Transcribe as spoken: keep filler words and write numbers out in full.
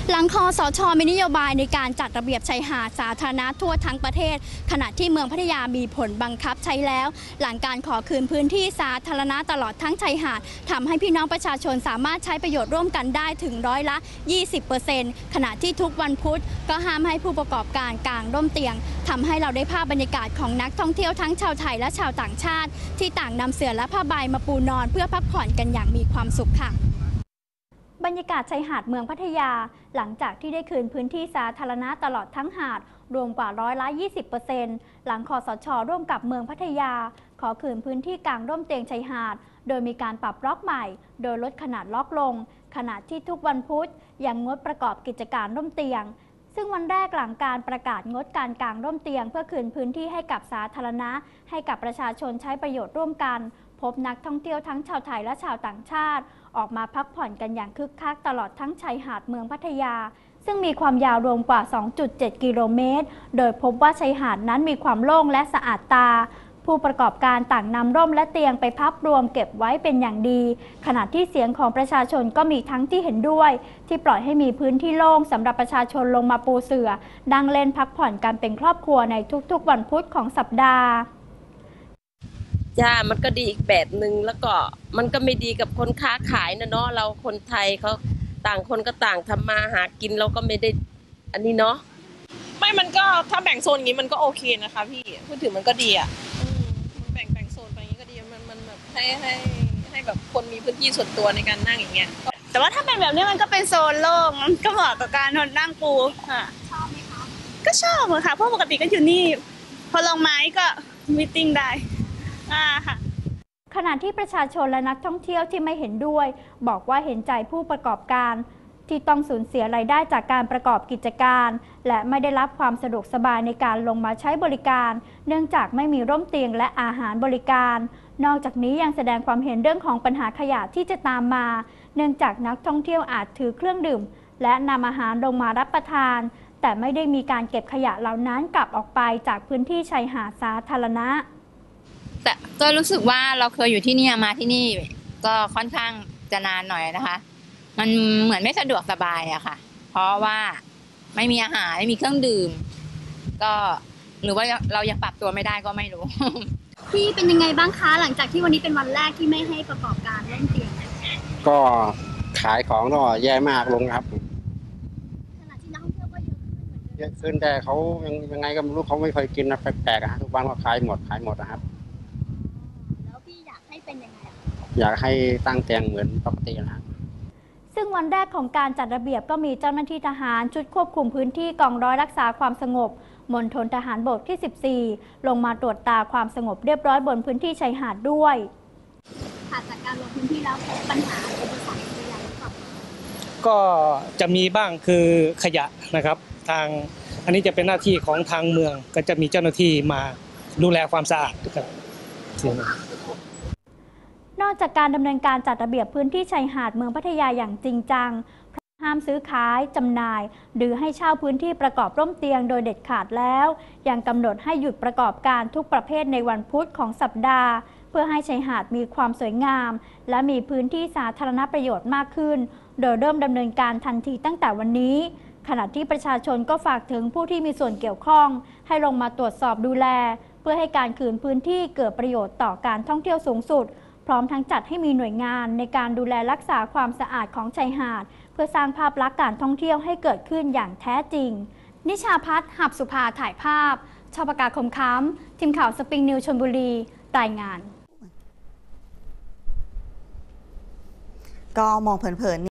หลังคสช.มีนโยบายในการจัดระเบียบชายหาดสาธารณะทั่วทั้งประเทศขณะที่เมืองพัทยามีผลบังคับใช้แล้วหลังการขอคืนพื้นที่สาธารณะตลอดทั้งชายหาดทำให้พี่น้องประชาชนสามารถใช้ประโยชน์ร่วมกันได้ถึงร้อยละ ยี่สิบเปอร์เซ็นต์ ขณะที่ทุกวันพุธก็ห้ามให้ผู้ประกอบการกางร่มเตียงทำให้เราได้ภาพบรรยากาศของนักท่องเที่ยวทั้งชาวไทยและชาวต่างชาติที่ต่างนำเสื่อและผ้าใบมาปูนอนเพื่อพักผ่อนกันอย่างมีความสุขค่ะบรรยากาศชายหาดเมืองพัทยาหลังจากที่ได้คืนพื้นที่สาธารณะตลอดทั้งหาดรวมกว่าร้อยละ ยี่สิบเปอร์เซ็นต์ หลังคสช.ร่วมกับเมืองพัทยาขอคืนพื้นที่กางร่มเตียงชายหาดโดยมีการปรับล็อกใหม่โดยลดขนาดล็อกลงขณะที่ทุกวันพุธยังงดประกอบกิจการร่มเตียงซึ่งวันแรกหลังการประกาศงดการกางร่มเตียงเพื่อคืนพื้นที่ให้กับสาธารณะให้กับประชาชนใช้ประโยชน์ร่วมกันพบนักท่องเที่ยวทั้งชาวไทยและชาวต่างชาติออกมาพักผ่อนกันอย่างคึกคักตลอดทั้งชายหาดเมืองพัทยาซึ่งมีความยาวรวมกว่า สองจุดเจ็ด กิโลเมตรโดยพบว่าชายหาดนั้นมีความโล่งและสะอาดตาผู้ประกอบการต่างนำร่มและเตียงไปพับรวมเก็บไว้เป็นอย่างดีขณะที่เสียงของประชาชนก็มีทั้งที่เห็นด้วยที่ปล่อยให้มีพื้นที่โล่งสำหรับประชาชนลงมาปูเสื่อนั่งเล่นพักผ่อนกันเป็นครอบครัวในทุกๆวันพุธของสัปดาห์จ้ามันก็ดีอีกแบบหนึ่งแล้วก็มันก็ไม่ดีกับคนค้าขายนะเนาะเราคนไทยเขาต่างคนก็ต่างทำมาหากินเราก็ไม่ได้อันนี้เนาะไม่มันก็ถ้าแบ่งโซนอย่างนี้มันก็โอเคนะคะพี่พูดถึงมันก็ดีอ่ะแบ่งแบ่งโซนไปอย่างนี้ก็ดีมันมันแบบให้ให้ให้แบบคนมีพื้นที่ส่วนตัวในการนั่งอย่างเงี้ยแต่ว่าถ้าเป็นแบบนี้มันก็เป็นโซนโล่งมันก็เหมาะกับการนอนนั่งปูค่ะชอบไหมคะก็ชอบค่ะเพราะปกติก็อยู่นี่พอลงไม้ก็มีติ้งได้ขณะที่ประชาชนและนักท่องเที่ยวที่ไม่เห็นด้วยบอกว่าเห็นใจผู้ประกอบการที่ต้องสูญเสียรายได้จากการประกอบกิจการและไม่ได้รับความสะดวกสบายในการลงมาใช้บริการเนื่องจากไม่มีร่มเตียงและอาหารบริการนอกจากนี้ยังแสดงความเห็นเรื่องของปัญหาขยะที่จะตามมาเนื่องจากนักท่องเที่ยวอาจถือเครื่องดื่มและนำอาหารลงมารับประทานแต่ไม่ได้มีการเก็บขยะเหล่านั้นกลับออกไปจากพื้นที่ชายหาดสาธารณะแต่ก็รู้สึกว่าเราเคยอยู่ที่นี่มาที่นี่ก็ค่อนข้างจะนานหน่อยนะคะมันเหมือนไม่สะดวกสบายอะค่ะเพราะว่าไม่มีอาหารไม่มีเครื่องดื่มก็หรือว่าเรายังปรับตัวไม่ได้ก็ไม่รู้พี่เป็นยังไงบ้างคะหลังจากที่วันนี้เป็นวันแรกที่ไม่ให้ประกอบการร่มเตียงก็ขายของก็แย่มากลงครับขณะที่นักท่องเที่ยวก็เยอะขึ้นเหมือนเดิมเยอะขึ้นแต่เขายังยังไงก็ไม่รู้เขาไม่เคยกินนะแปลกๆนะทุกวันก็ขายหมดขายหมดนะครับแล้วพี่อยากให้เป็นยังไงอยากให้ตั้งเตียงเหมือนปกตินะซึ่งวันแรกของการจัดระเบียบก็มีเจ้าหน้าที่ทหารชุดควบคุมพื้นที่กองร้อยรักษาความสงบมณฑลทหารบกที่สิบสี่ลงมาตรวจตาความสงบเรียบร้อยบนพื้นที่ชายหาดด้วยค่ะจากการลงพื้นที่แล้วพบปัญหาอุปสรรคอะไรบ้างหรือเปล่าก็จะมีบ้างคือขยะนะครับทางอันนี้จะเป็นหน้าที่ของทางเมืองก็จะมีเจ้าหน้าที่มาดูแลความสะอาดครับนอกจากการดำเนินการจัดระเบียบพื้นที่ชายหาดเมืองพัทยาอย่างจริงจังห้ามซื้อขายจำหน่ายหรือให้เช่าพื้นที่ประกอบร่มเตียงโดยเด็ดขาดแล้วยังกำหนดให้หยุดประกอบการทุกประเภทในวันพุธของสัปดาห์เพื่อให้ชายหาดมีความสวยงามและมีพื้นที่สาธารณประโยชน์มากขึ้นโดยเริ่มดำเนินการทันทีตั้งแต่วันนี้ขณะที่ประชาชนก็ฝากถึงผู้ที่มีส่วนเกี่ยวข้องให้ลงมาตรวจสอบดูแลเพื่อให้การคืนพื้นที่เกิดประโยชน์ต่อการท่องเที่ยวสูงสุดพร้อมทั้งจัดให้มีหน่วยงานในการดูแลรักษาความสะอาดของชายหาดเพื่อสร้างภาพลักษณ์การท่องเที่ยวให้เกิดขึ้นอย่างแท้จริงนิชาพัฒน์ หับสุภาถ่ายภาพชปกาคมค้ำทีมข่าวสปริงนิวชลบุรีรายงานก็มองเผินๆ